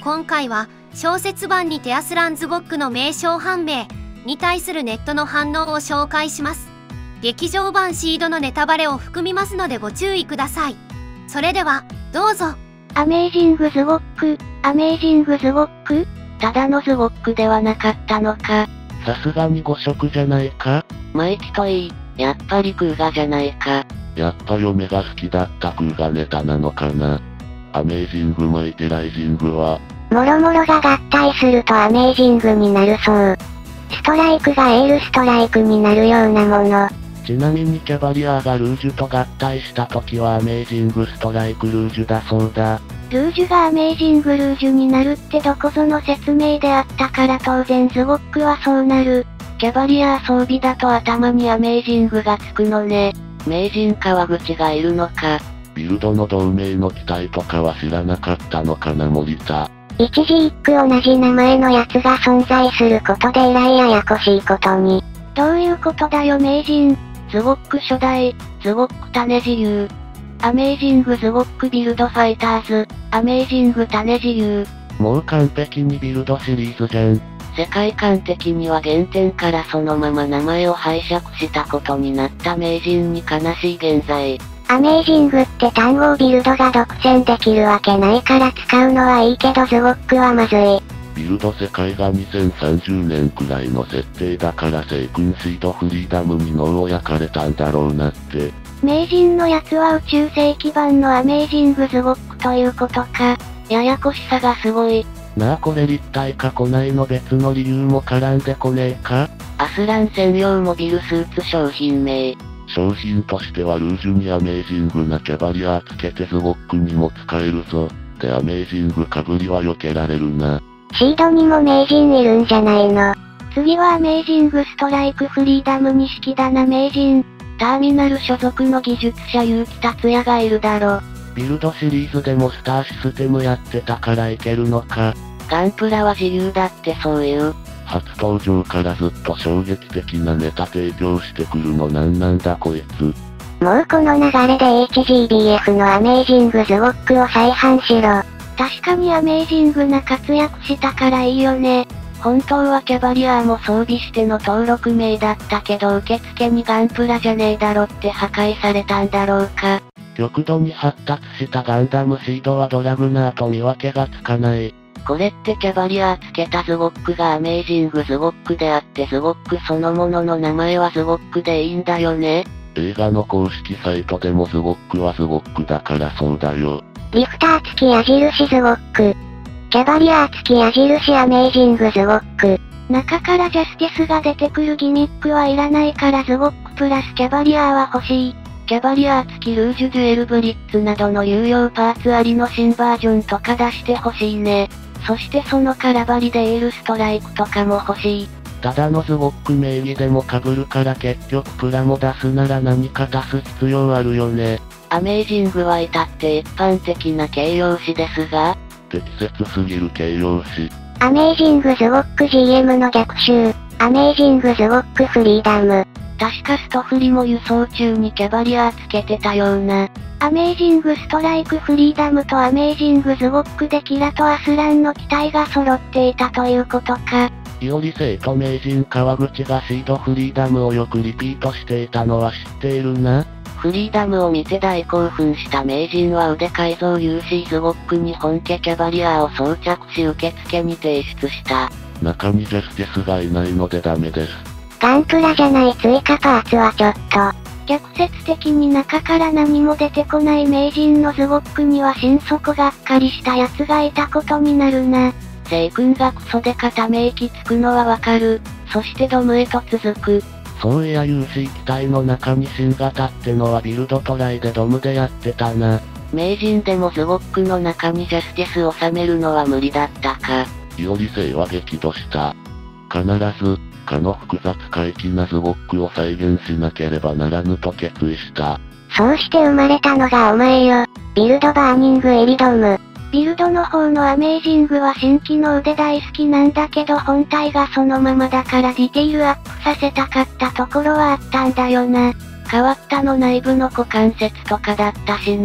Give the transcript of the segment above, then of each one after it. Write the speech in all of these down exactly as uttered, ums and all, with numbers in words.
今回は小説版にてアスランズゴックの名称判明に対するネットの反応を紹介します。劇場版シードのネタバレを含みますのでご注意ください。それではどうぞ。 アメージングズゴック、アメージングズゴック？ただのズゴックではなかったのか。 さすがに誤色じゃないか？ マイキといい、やっぱりクーガじゃないか。 やっぱ嫁が好きだったクーガネタなのかな。アメージングマイテライジングはもろもろが合体するとアメージングになるそう。ストライクがエールストライクになるようなもの。 ちなみにキャバリアーがルージュと合体した時はアメージングストライクルージュだそうだ。 ルージュがアメージングルージュになるってどこぞの説明であったから当然ズゴックはそうなる。キャバリアー装備だと頭にアメージングがつくのね。名人川口がいるのか。 ビルドの同盟の機体とかは知らなかったのかな森田。 一字一句同じ名前のやつが存在することでえらいややこしいことに。どういうことだよ名人。ズゴック初代、ズゴック種自由。アメージングズゴックビルドファイターズ、アメージング種自由。 もう完璧にビルドシリーズじゃん。 世界観的には原点からそのまま名前を拝借したことになった名人に悲しい現在。アメージングって単語をビルドが独占できるわけないから使うのはいいけどズゴックはまずい。 ビルド世界がにせんさんじゅうねんくらいの設定だから聖君シードフリーダムに脳を焼かれたんだろうなって。 名人のやつは宇宙世紀版のアメージングズゴックということか。ややこしさがすごい。 なあこれ立体化来ないの別の理由も絡んでこねえか？ アスラン専用モビルスーツ商品名。 商品としてはルージュにアメージングなキャバリアーつけてズゴックにも使えるぞ。でアメージングかぶりは避けられるな。 シードにも名人いるんじゃないの。次はアメージングストライクフリーダムに式だな名人。ターミナル所属の技術者結城達也がいるだろ。 ビルドシリーズでもスターシステムやってたからいけるのか。 ガンプラは自由だってそういう。 初登場からずっと衝撃的なネタ提供してくるのなんなんだこいつ。 もうこの流れで エイチジービーエフ のアメージングズゴックを再販しろ。確かにアメージングな活躍したからいいよね。本当はキャバリアーも装備しての登録名だったけど受付にガンプラじゃねえだろって破壊されたんだろうか。 極度に発達したガンダムシードはドラグナーと見分けがつかない。 これってキャバリアーつけたズゴックがアメージングズゴックであってズゴックそのものの名前はズゴックでいいんだよね。 映画の公式サイトでもズゴックはズゴックだからそうだよ。 リフター付き矢印ズゴック。キャバリアー付き矢印アメージングズゴック。中からジャスティスが出てくるギミックはいらないからズゴックプラスキャバリアーは欲しい。キャバリアー付きルージュデュエルブリッツなどの有用パーツありの新バージョンとか出してほしいね。そしてその空張りでエールストライクとかも欲しい。 ただのズゴック名義でも被るから結局プラモ出すなら何か足す必要あるよね。 アメージングは至って一般的な形容詞ですが、 適切すぎる形容詞。 アメージングズゴック ジーエム の逆襲、アメージングズゴックフリーダム。確かストフリも輸送中にキャバリアーつけてたような。アメージングストライクフリーダムとアメージングズゴックでキラとアスランの機体が揃っていたということか。 いおり生と名人川口がシードフリーダムをよくリピートしていたのは知っているな。 フリーダムを見て大興奮した名人は腕改造 ユーシー ズゴックに本家キャバリアーを装着し受付に提出した。 中にジャスティスがいないのでダメです。 ガンプラじゃない追加パーツはちょっと。逆説的に中から何も出てこない名人のズゴックには心底がっかりした奴がいたことになるな。聖君がクソで片目息つくのはわかる。そしてドムへと続く。 そういや ユーシー 機体の中に新型ってのはビルドトライでドムでやってたな。 名人でもズゴックの中にジャスティスを収めるのは無理だったか。 いおり生は激怒した。必ず、かの複雑怪奇なズゴックを再現しなければならぬと決意した。 そうして生まれたのがお前よ。ビルドバーニングエリドム。ビルドの方のアメージングは新機能で大好きなんだけど本体がそのままだからディティールアップさせたかったところはあったんだよな。変わったの内部の股関節とかだったしな。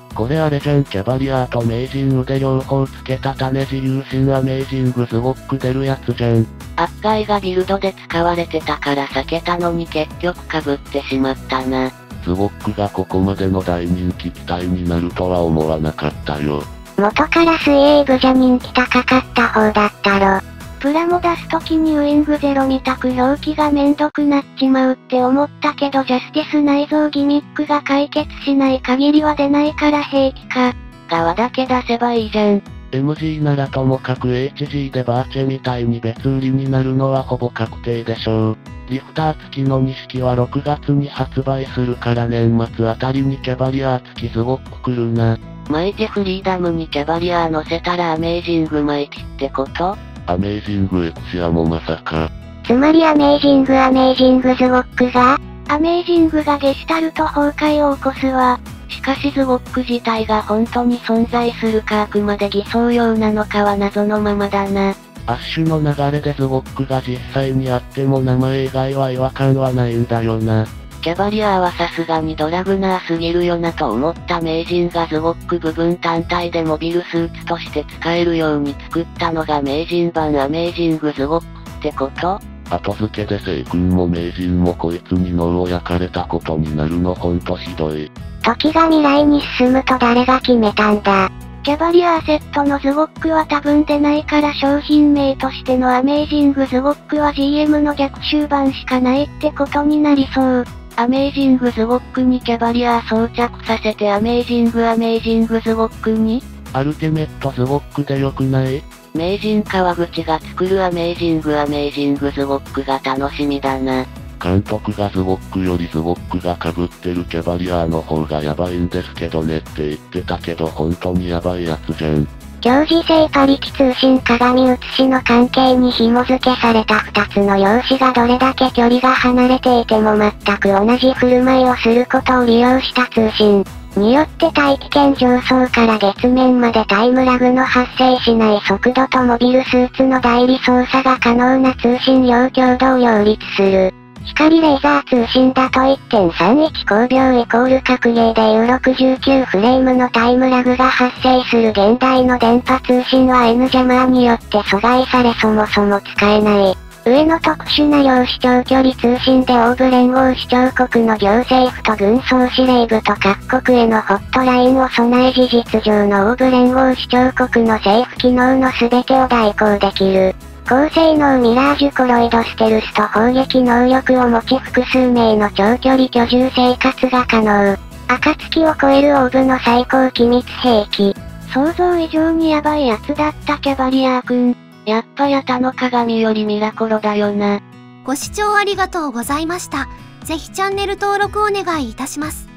これあれじゃん、キャバリアーと名人腕両方つけた種自由神アメージングズゴック出るやつじゃん。 赤いがビルドで使われてたから避けたのに結局被ってしまったな。 ズゴックがここまでの大人気機体になるとは思わなかったよ。 元から水泳部じゃ人気高かった方だったろ。プラモ出す時にウィングゼロみたく表記がめんどくなっちまうって思ったけどジャスティス内蔵ギミックが解決しない限りは出ないから平気か。側だけ出せばいいじゃん。 エムジー ならともかく エイチジー でバーチェみたいに別売りになるのはほぼ確定でしょう。リフター付きの錦はろくがつに発売するから年末あたりにキャバリアー付きズゴック来るな。 マイティフリーダムにキャバリアー乗せたらアメージングマイティってこと？ アメージングエクシアもまさか。 つまりアメージングアメージングズゴックがアメージングがゲシュタルト崩壊を起こすわ。しかしズゴック自体が本当に存在するかあくまで偽装用なのかは謎のままだな。 アッシュの流れでズゴックが実際にあっても名前以外は違和感はないんだよな。 キャバリアーはさすがにドラグナーすぎるよなと思った名人がズゴック部分単体でモビルスーツとして使えるように作ったのが名人版アメージングズゴックってこと？ 後付けで聖君も名人もこいつに脳を焼かれたことになるのほんとひどい。 時が未来に進むと誰が決めたんだ？キャバリアーセットのズゴックは多分出ないから商品名としてのアメージングズゴックは ジーエム の逆襲版しかないってことになりそう。アメージングズゴックにキャバリアー装着させてアメージングアメージングズゴックにアルティメットズゴックでよくない？ 名人川口が作るアメージングアメージングズゴックが楽しみだな。 監督がズゴックよりズゴックが被ってるキャバリアーの方がヤバいんですけどねって言ってたけど本当にヤバいやつじゃん。 共時性パリキ通信鏡写しの関係に紐付けされたふたつの陽子がどれだけ距離が離れていても全く同じ振る舞いをすることを利用した通信によって大気圏上層から月面までタイムラグの発生しない速度とモビルスーツの代理操作が可能な通信両強度を両立する。光レーザー通信だと いってんさんいち 光秒イコール格ゲーでいうろくじゅうきゅうフレームのタイムラグが発生する現代の電波通信は N ジャマーによって阻害されそもそも使えない。上の特殊な量子長距離通信で欧部連合首長国の行政府と軍総司令部と各国へのホットラインを備え事実上の欧部連合首長国の政府機能の全てを代行できる。高性能ミラージュコロイドステルスと砲撃能力を持ち複数名の長距離居住生活が可能。暁を超えるオーブの最高機密兵器。想像以上にヤバいやつだったキャバリアーくん。やっぱヤタの鏡よりミラコロだよな。 ご視聴ありがとうございました。ぜひチャンネル登録お願いいたします。